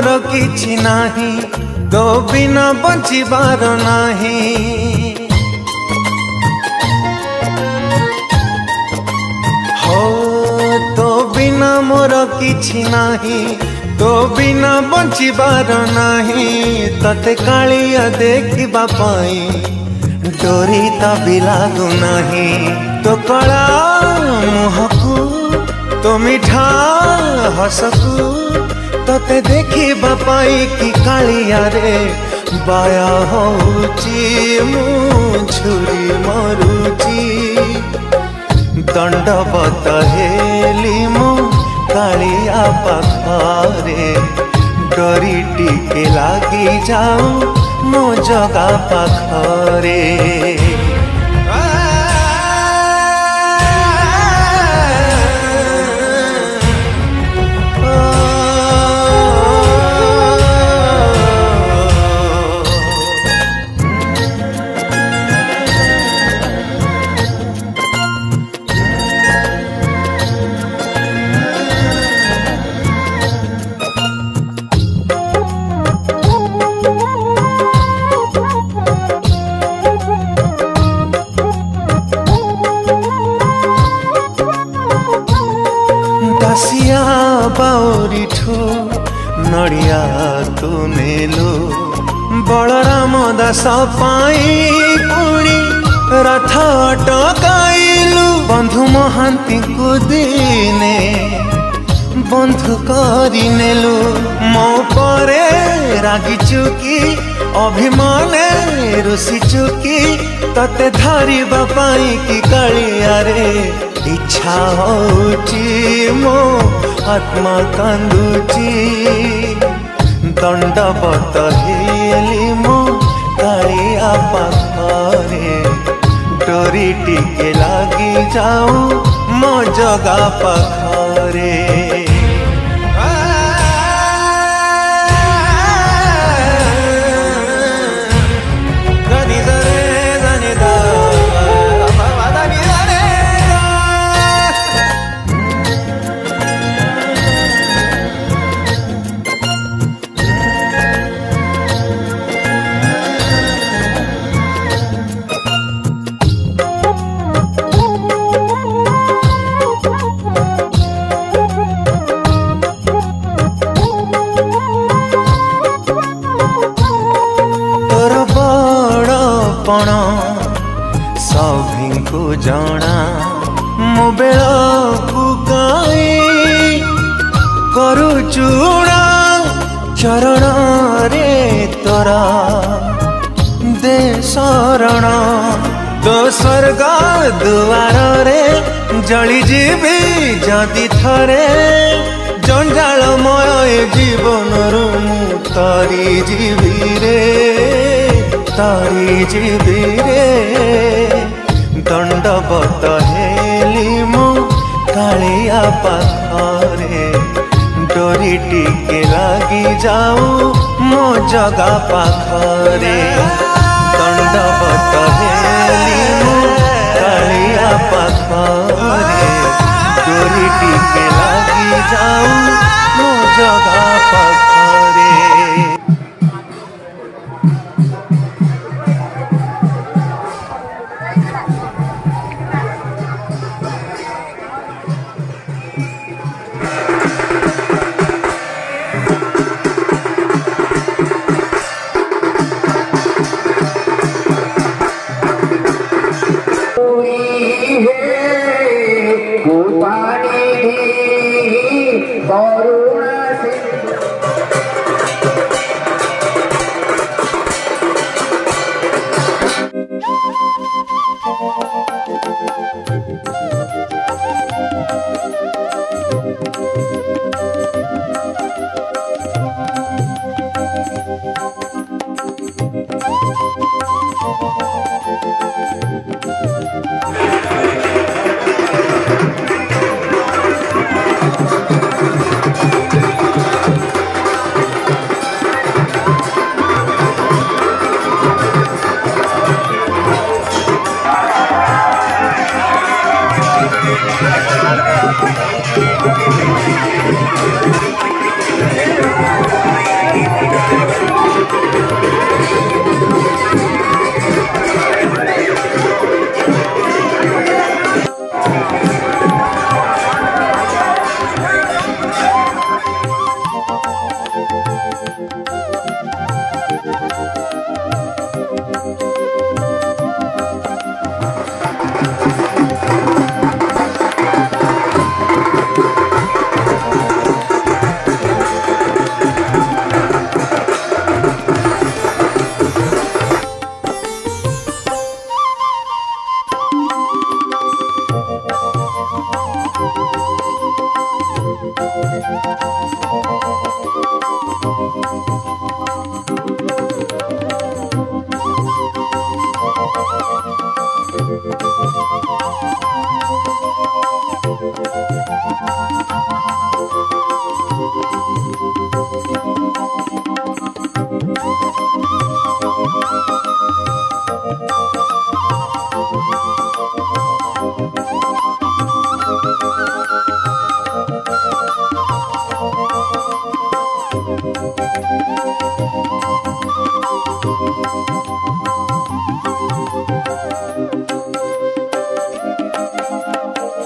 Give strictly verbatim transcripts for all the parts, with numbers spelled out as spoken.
मोर किछि नाही तो बिना बंचिबार नाही हो तो बिना मोर किछि नाही तो बिना बंचिबार नाही तते कालिया देखिबा पाई डोरी तभी लागू नाही तो कला मुहकू तो मिठा हसकू तते देखिबा पाई कि कालिया रे बाया होउची मु छुरी मरुची दंडवत हेली मु कालिया पाखरे डोरी टिके लागी जाऊ मो जगा पाखरे दासिया बाउरी ठो नड़िया तू नेलो बलराम दास पाई पुणी रथ अटकाइलु बंधु महांती को दिने बंधु करी नेलु मो परे रागी चुकी अभिमाने रुसी चुकी तते धरी बापाई की कालिया रे इच्छा होची मो आत्मा कांदुची दंडवत हेली मो कालिया पाखरे डोरी टिके लागी जाऊ मो जगा पाखरे सभी को जाना मो बेला पुकाई करू चूड़ा चरण रे तोरा दे शरण तो स्वर्ग दुआर रे जली जीवी जदि थरे जंजालमय जीवन रु तारी जीवी रे तारी जीवी रे दंडवत हेली मु कालिया पाखरे डोरी टिके लागी जाऊ मो जगा पाखरे दंडवत हेली मु कालिया पाखरे डोरी टिके लागी जाऊ मो जगा पाखरे Thank you.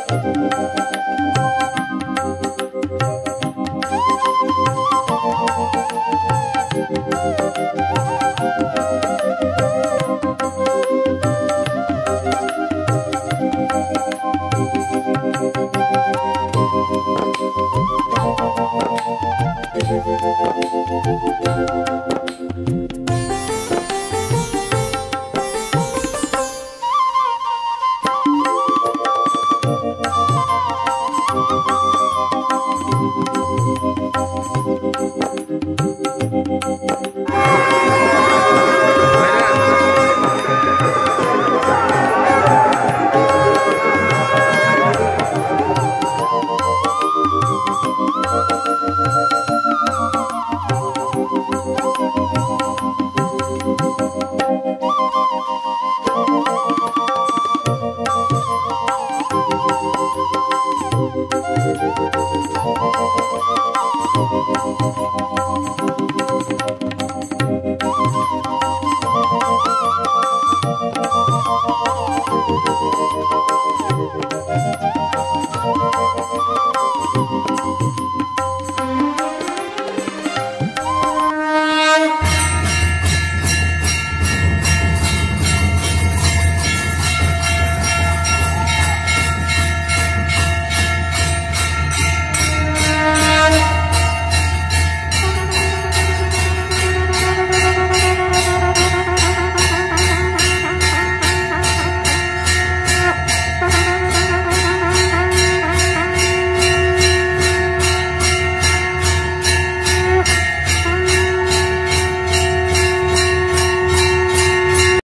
Thank you.